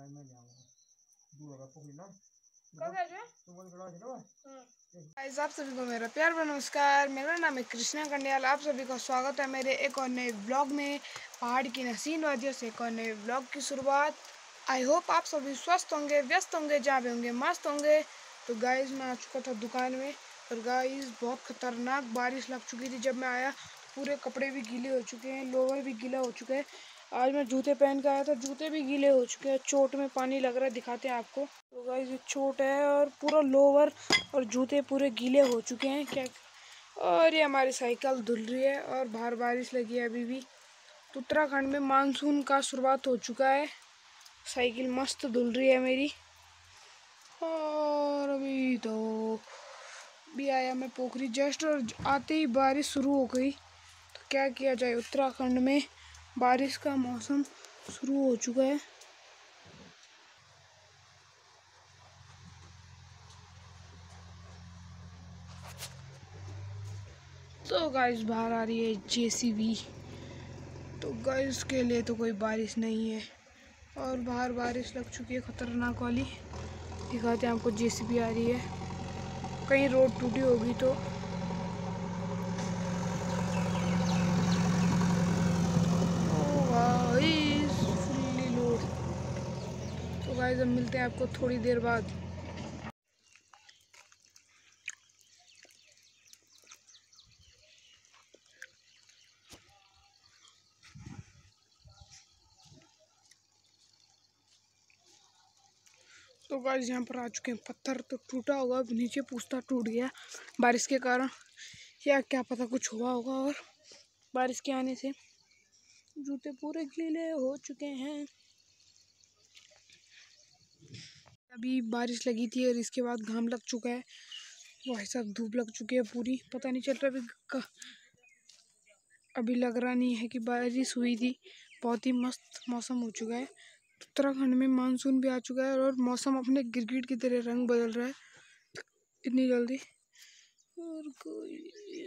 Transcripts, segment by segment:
Guys, आप सभी को मेरा प्यार भरा नमस्कार। मेरा नाम है कृष्णा कंडियाल। आप सभी का स्वागत है मेरे एक और नए ब्लॉग में। पहाड़ की हसीन वादियों से एक और नए ब्लॉग की शुरुआत। आई होप आप सभी स्वस्थ होंगे, व्यस्त होंगे, जहाँ भी होंगे मस्त होंगे। तो गाइस, मैं आ चुका था दुकान में और गाइस बहुत खतरनाक बारिश लग चुकी थी। जब मैं आया पूरे कपड़े भी गीले हो चुके हैं, लोवर भी गीला हो चुका है। आज मैं जूते पहन के आया था, जूते भी गीले हो चुके हैं, चोट में पानी लग रहा है। दिखाते हैं आपको। तो गाइस, ये चोट है और पूरा लोवर और जूते पूरे गीले हो चुके हैं क्या। और ये हमारी साइकिल धुल रही है और बाहर बारिश लगी है अभी भी। तो उत्तराखंड में मानसून का शुरुआत हो चुका है। साइकिल मस्त धुल रही है मेरी। और अभी तो भी आया मैं पोखरी जस्ट, और आते ही बारिश शुरू हो गई। तो क्या किया जाए, उत्तराखंड में बारिश का मौसम शुरू हो चुका है। तो गाइस, बाहर आ रही है जेसीबी। तो गाइस के लिए तो कोई बारिश नहीं है और बाहर बारिश लग चुकी है खतरनाक वाली। दिखाते हैं आपको, जेसीबी आ रही है। कहीं रोड टूटी होगी तो। Guys, fully load. तो गाइस, अब मिलते हैं आपको थोड़ी देर बाद। तो गाइस, यहाँ पर आ चुके हैं। पत्थर तो टूटा होगा, अब नीचे पूछता टूट गया बारिश के कारण, या क्या पता कुछ हुआ होगा। और बारिश के आने से जूते पूरे गीले हो चुके हैं। अभी बारिश लगी थी और इसके बाद घाम लग चुका है। भाई साहब, धूप लग चुकी है पूरी, पता नहीं चल रहा अभी लग रहा नहीं है कि बारिश हुई थी। बहुत ही मस्त मौसम हो चुका है। उत्तराखंड में मानसून भी आ चुका है और मौसम अपने गिरगिट की तरह रंग बदल रहा है इतनी जल्दी। और कोई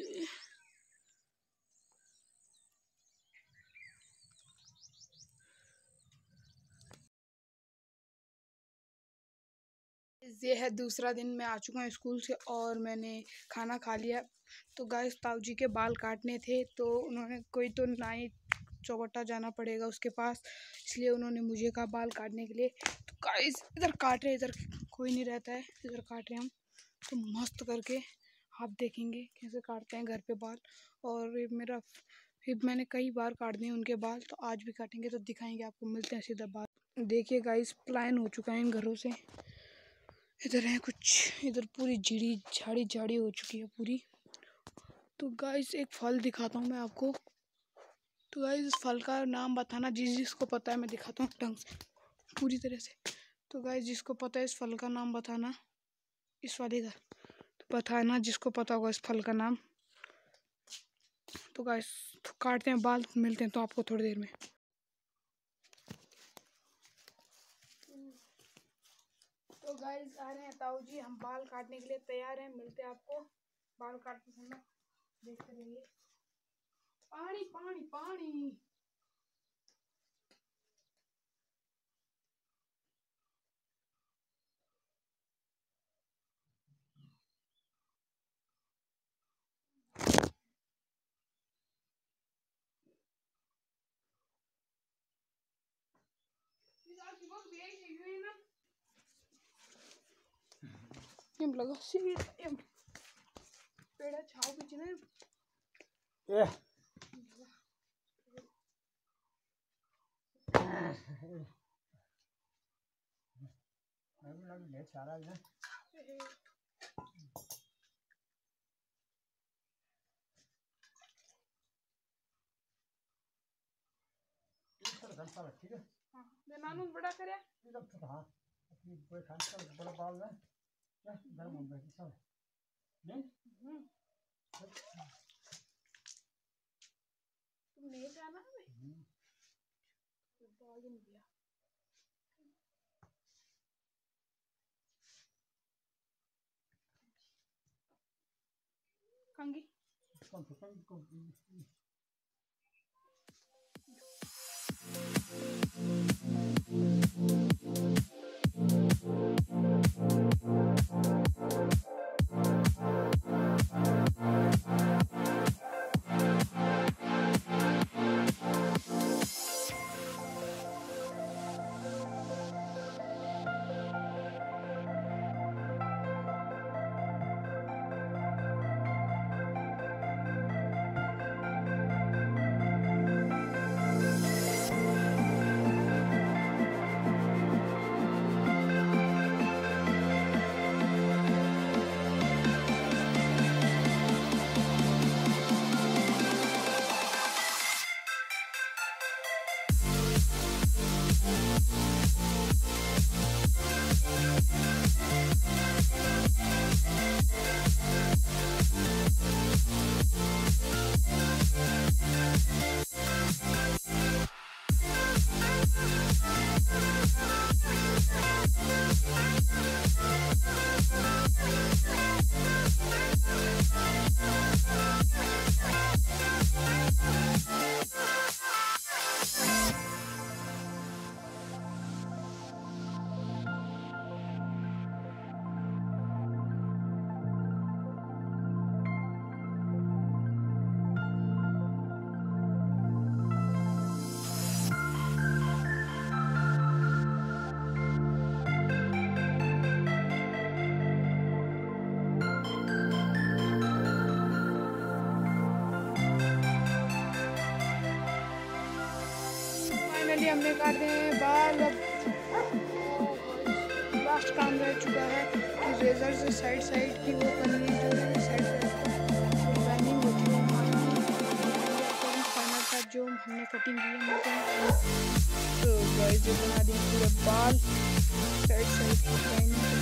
ये है दूसरा दिन। मैं आ चुका हूँ स्कूल से और मैंने खाना खा लिया। तो गाइस, ताऊ जी के बाल काटने थे तो उन्होंने, कोई तो नाई चौबट्टा जाना पड़ेगा उसके पास, इसलिए उन्होंने मुझे कहा बाल काटने के लिए। तो गाइस, इधर काट रहे, इधर कोई नहीं रहता है, इधर काट रहे हम। तो मस्त करके आप देखेंगे कैसे काटते हैं घर पे बाल। और ये मेरा, फिर मैंने कई बार काट दिए उनके बाल, तो आज भी काटेंगे तो दिखाएंगे आपको। मिलते हैं सीधा बाल। देखिए गाइस, प्लान हो चुका है इन घरों से। इधर है कुछ, इधर पूरी झड़ी झाड़ी झाड़ी हो चुकी है पूरी। तो गाइस, एक फल दिखाता हूँ मैं आपको। तो गाइस, इस फल का नाम बताना, जिसको पता है। मैं दिखाता हूँ ढंग से पूरी तरह से। तो गाइस, जिसको पता है इस फल का नाम बताना, इस वाले का तो बताना जिसको पता होगा इस फल का नाम। तो गाइस, तो काटते हैं बाल, मिलते हैं तो आपको थोड़ी देर में। तो गाइस, आ रहे हैं ताऊ जी, हम बाल काटने के लिए तैयार हैं। मिलते हैं आपको बाल काटते समय, देखते रहिए। पानी पानी पानी। एम लगा सीट एम पेड़ा छाव बीच ने ए लग ले सारा है। ठीक है। हां, मैं नानू बड़ा करे एकदम छोटा। हां, अपनी कोई खान का बड़ा बाल है ना, गरम हो गया सब नहीं। तुम नहीं जाना है। बाल नहीं दिया कंगी कौन हमने काटे हैं बाल। अब लास्ट काम रह चुका है कि रेजर से साइड की वो करनी जो है साइड लाइनिंग होती है हमारी। फाइनल था जो हमने कटिंग की है मिलते हैं। तो गाइस ये बना दिए पूरे बाल साइड की लाइनिंग।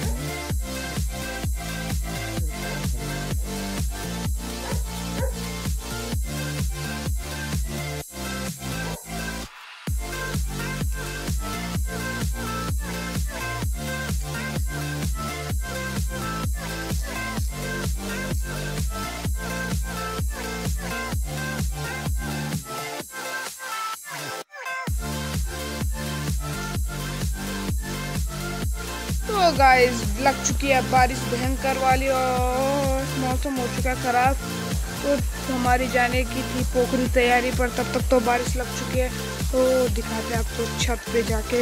तो गाइस लग चुकी है बारिश भयंकर वाली और मौसम हो चुका है खराब। तो हमारी जाने की थी पोखरी तैयारी पर, तब तक तो बारिश लग चुकी है। तो दिखाते हैं आपको छत पे जाके।